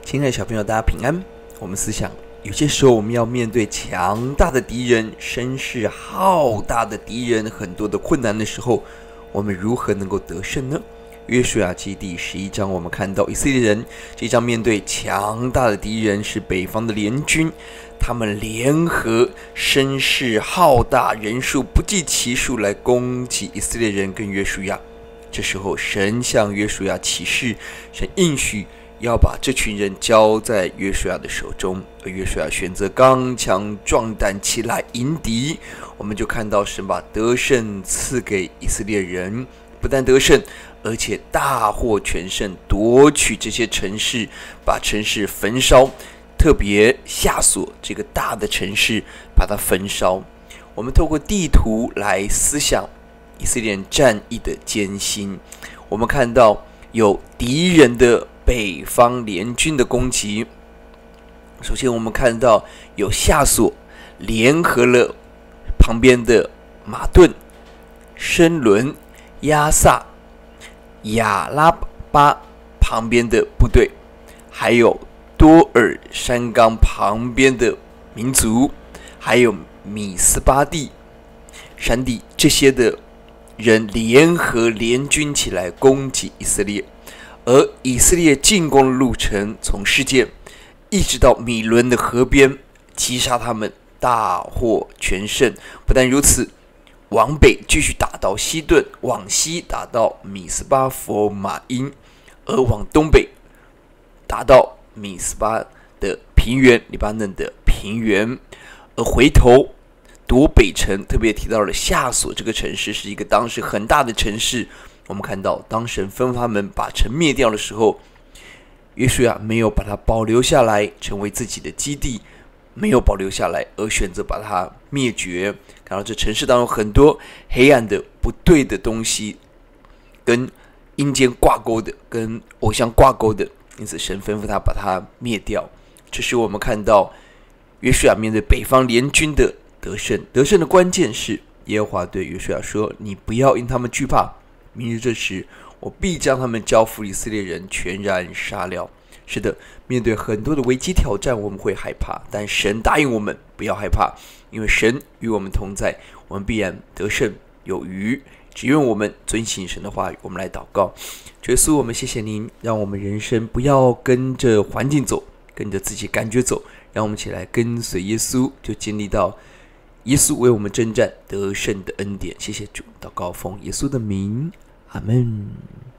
亲爱的小朋友，大家平安。我们思想，有些时候我们要面对强大的敌人、声势浩大的敌人、很多的困难的时候，我们如何能够得胜呢？约书亚记第11章，我们看到以色列人这一章面对强大的敌人是北方的联军，他们联合，声势浩大，人数不计其数来攻击以色列人跟约书亚。这时候，神向约书亚起誓，神应许要把这群人交在约书亚的手中，而约书亚选择刚强壮胆起来迎敌。我们就看到神把得胜赐给以色列人，不但得胜，而且大获全胜，夺取这些城市，把城市焚烧，特别夏所这个大的城市把它焚烧。我们透过地图来思想以色列人战役的艰辛，我们看到有敌人的北方联军的攻击。首先我们看到有夏所联合了旁边的马顿、申伦、亚萨、亚拉巴旁边的部队，还有多尔山冈旁边的民族，还有米斯巴地山地，这些的人联合联军起来攻击以色列。而以色列进攻的路程从事件一直到米伦的河边，击杀他们，大获全胜。不但如此，往北继续打到西顿，往西打到米斯巴佛马因，而往东北打到米斯巴的平原，黎巴嫩的平原，而回头夺北城。特别提到了夏所这个城市是一个当时很大的城市。我们看到，当神吩咐他们把城灭掉的时候，约书亚没有把它保留下来，成为自己的基地，没有保留下来，而选择把它灭绝。看到这城市当中很多黑暗的、不对的东西，跟阴间挂钩的，跟偶像挂钩的，因此神吩咐他把它灭掉。这是我们看到约书亚面对北方联军的得胜。得胜的关键是耶和华对约书亚说：“你不要因他们惧怕。明日这时，我必将他们交付以色列人，全然杀了。”是的，面对很多的危机挑战，我们会害怕，但神答应我们不要害怕，因为神与我们同在，我们必然得胜有余。只愿我们遵行神的话语。我们来祷告。主耶稣，我们谢谢您，让我们人生不要跟着环境走，跟着自己感觉走，让我们起来跟随耶稣，就经历到耶稣为我们征战得胜的恩典。谢谢主，祷告奉耶稣的名，阿们。